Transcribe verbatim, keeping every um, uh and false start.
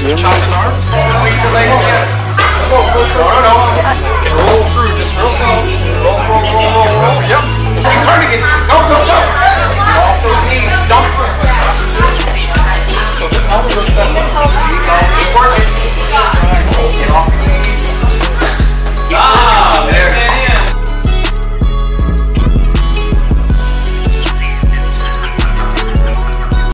Just chop his arm. Squeeze the legs together. No, no, no. And roll through just real slow. Roll, roll, roll, roll, roll. Yep. Keep turning it. Go, go, go. Off those knees. Don't.